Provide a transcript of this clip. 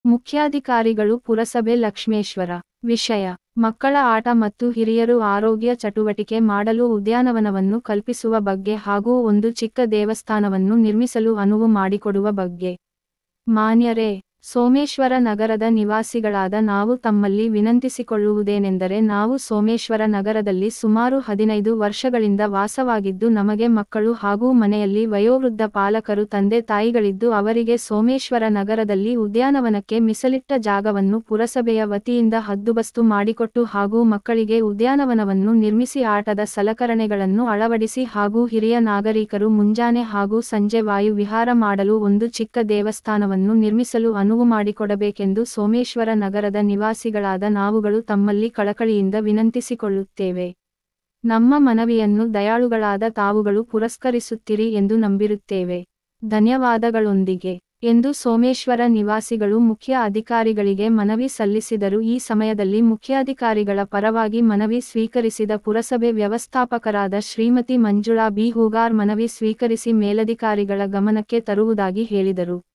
ಮುಖ್ಯಾಧಿಕಾರಿಗಳು ಪುರಸಭೆ ಲಕ್ಷ್ಮೇಶ್ವರ. ವಿಷಯ: ಮಕ್ಕಳ ಆಟ ಮತ್ತು ಹಿರಿಯರು ಆರೋಗ್ಯ ಚಟುವಟಿಕೆ ಮಾಡಲು ಉದ್ಯಾನವನವನ್ನು ಕಲ್ಪಿಸುವ ಬಗ್ಗೆ ಹಾಗೂ ಒಂದು ಚಿಕ್ಕ ದೇವಸ್ಥಾನವನ್ನು ನಿರ್ಮಿಸಲು ಅನುವು ಮಾಡಿಕೊಡುವ ಬಗ್ಗೆ. ಮಾನ್ಯರೇ, ಸೋಮೇಶ್ವರ ನಗರದ ನಿವಾಸಿಗಳಾದ ನಾವು ತಮ್ಮಲ್ಲಿ ವಿನಂತಿಸಿಕೊಳ್ಳುವುದೇನೆಂದರೆ, ನಾವು ಸೋಮೇಶ್ವರ ನಗರದಲ್ಲಿ ಸುಮಾರು 15 ವರ್ಷಗಳಿಂದ ವಾಸವಾಗಿದ್ದು ನಮಗೆ ಮಕ್ಕಳು ಹಾಗೂ ಮನೆಯಲ್ಲಿ ವಯೋವೃದ್ಧ ಪಾಲಕರು ತಂದೆ ತಾಯಿಗಳಿದ್ದು ಅವರಿಗೆ ಸೋಮೇಶ್ವರ ನಗರದಲ್ಲಿ ಉದ್ಯಾನವನಕ್ಕೆ ಮೀಸಲಿಟ್ಟ ಜಾಗವನ್ನು ಪುರಸಭೆಯ ವತಿಯಿಂದ ಹದ್ದುಬಸ್ತು ಮಾಡಿಕೊಟ್ಟು ಹಾಗೂ ಮಕ್ಕಳಿಗೆ ಉದ್ಯಾನವನವನ್ನು ನಿರ್ಮಿಸಿ ಆಟದ ಸಲಕರಣೆಗಳನ್ನು ಅಳವಡಿಸಿ ಹಾಗೂ ಹಿರಿಯ ನಾಗರಿಕರು ಮುಂಜಾನೆ ಹಾಗೂ ಸಂಜೆ ವಾಯು ವಿಹಾರ ಮಾಡಲು ಒಂದು ಚಿಕ್ಕ ದೇವಸ್ಥಾನವನ್ನು ನಿರ್ಮಿಸಲು ಅನುವು ಮಾಡಿಕೊಡಬೇಕೆಂದು ಸೋಮೇಶ್ವರ ನಗರದ ನಿವಾಸಿಗಳಾದ ನಾವುಗಳು ತಮ್ಮಲ್ಲಿ ಕಳಕಳಿಯಿಂದ ವಿನಂತಿಸಿಕೊಳ್ಳುತ್ತೇವೆ. ನಮ್ಮ ಮನವಿಯನ್ನು ದಯಾಳುಗಳಾದ ತಾವುಗಳು ಪುರಸ್ಕರಿಸುತ್ತೀರಿ ಎಂದು ನಂಬಿರುತ್ತೇವೆ. ಧನ್ಯವಾದಗಳೊಂದಿಗೆ ಎಂದು ಸೋಮೇಶ್ವರ ನಿವಾಸಿಗಳು ಮುಖ್ಯ ಅಧಿಕಾರಿಗಳಿಗೆ ಮನವಿ ಸಲ್ಲಿಸಿದರು. ಈ ಸಮಯದಲ್ಲಿ ಮುಖ್ಯಾಧಿಕಾರಿಗಳ ಪರವಾಗಿ ಮನವಿ ಸ್ವೀಕರಿಸಿದ ಪುರಸಭೆ ವ್ಯವಸ್ಥಾಪಕರಾದ ಶ್ರೀಮತಿ ಮಂಜುಳಾ ಬಿ. ಹೂಗಾರ್ ಮನವಿ ಸ್ವೀಕರಿಸಿ ಮೇಲಧಿಕಾರಿಗಳ ಗಮನಕ್ಕೆ ತರುವುದಾಗಿ ಹೇಳಿದರು.